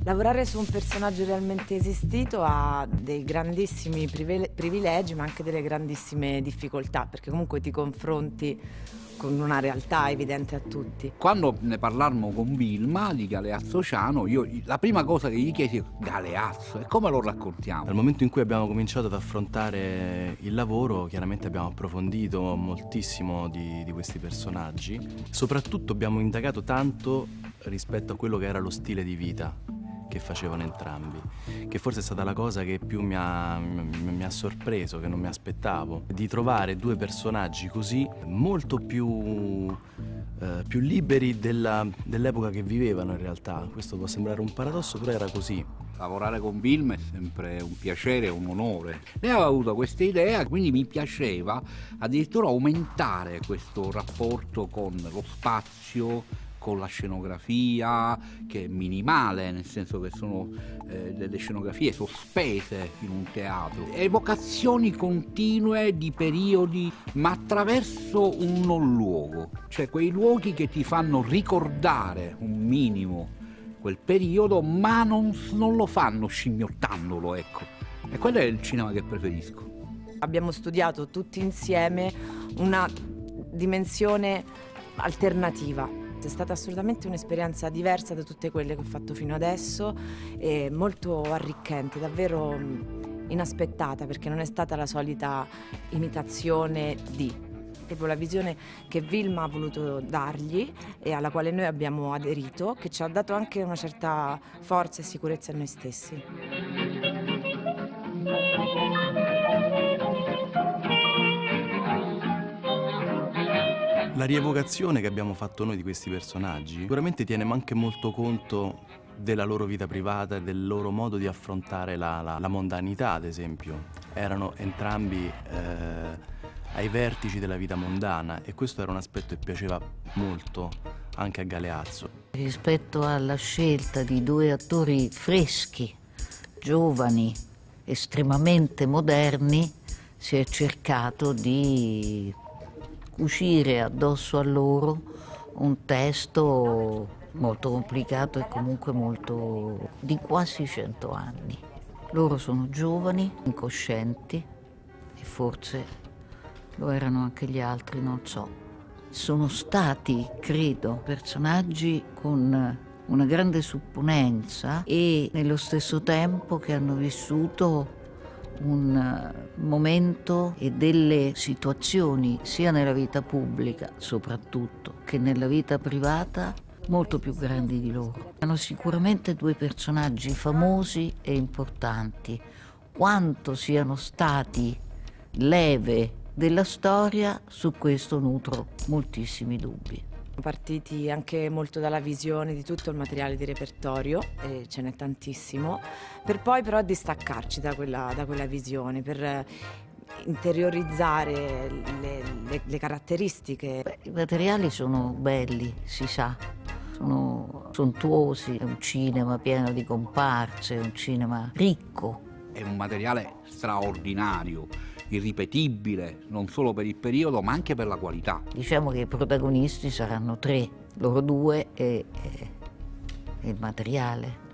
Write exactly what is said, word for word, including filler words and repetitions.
Lavorare su un personaggio realmente esistito ha dei grandissimi privilegi, ma anche delle grandissime difficoltà, perché comunque ti confronti con una realtà evidente a tutti. Quando ne parlammo con Vilma di Galeazzo Ciano, io la prima cosa che gli chiesi è: Galeazzo, e come lo raccontiamo? Dal momento in cui abbiamo cominciato ad affrontare il lavoro, chiaramente abbiamo approfondito moltissimo di, di questi personaggi. Soprattutto abbiamo indagato tanto rispetto a quello che era lo stile di vita che facevano entrambi, che forse è stata la cosa che più mi ha, mi ha sorpreso, che non mi aspettavo, di trovare due personaggi così molto più, eh, più liberi della, dell'epoca che vivevano in realtà. Questo può sembrare un paradosso, però era così. Lavorare con Vilma è sempre un piacere e un onore. Lei aveva avuto questa idea, quindi mi piaceva addirittura aumentare questo rapporto con lo spazio, con la scenografia, che è minimale, nel senso che sono eh, delle scenografie sospese in un teatro, evocazioni continue di periodi, ma attraverso un non luogo, cioè quei luoghi che ti fanno ricordare un minimo quel periodo, ma non, non lo fanno scimmiottandolo, ecco. E quello è il cinema che preferisco. Abbiamo studiato tutti insieme una dimensione alternativa. È stata assolutamente un'esperienza diversa da tutte quelle che ho fatto fino adesso e molto arricchente, davvero inaspettata, perché non è stata la solita imitazione di, proprio la visione che Vilma ha voluto dargli e alla quale noi abbiamo aderito, che ci ha dato anche una certa forza e sicurezza in noi stessi. La rievocazione che abbiamo fatto noi di questi personaggi sicuramente tiene anche molto conto della loro vita privata e del loro modo di affrontare la, la, la mondanità, ad esempio. Erano entrambi eh, ai vertici della vita mondana e questo era un aspetto che piaceva molto anche a Galeazzo. Rispetto alla scelta di due attori freschi, giovani, estremamente moderni, si è cercato di uscire addosso a loro un testo molto complicato e comunque molto di quasi cento anni. Loro sono giovani, incoscienti e forse lo erano anche gli altri, non so. Sono stati, credo, personaggi con una grande supponenza e nello stesso tempo che hanno vissuto un momento e delle situazioni sia nella vita pubblica soprattutto che nella vita privata molto più grandi di loro. Erano sicuramente due personaggi famosi e importanti. Quanto siano stati leve della storia, su questo nutro moltissimi dubbi. Partiti anche molto dalla visione di tutto il materiale di repertorio, e ce n'è tantissimo, per poi però distaccarci da quella, da quella visione, per interiorizzare le, le, le caratteristiche. Beh, i materiali sono belli, si sa, sono sontuosi, è un cinema pieno di comparse, è un cinema ricco. È un materiale straordinario, irripetibile, non solo per il periodo ma anche per la qualità. Diciamo che i protagonisti saranno tre, loro due e, e, e il materiale.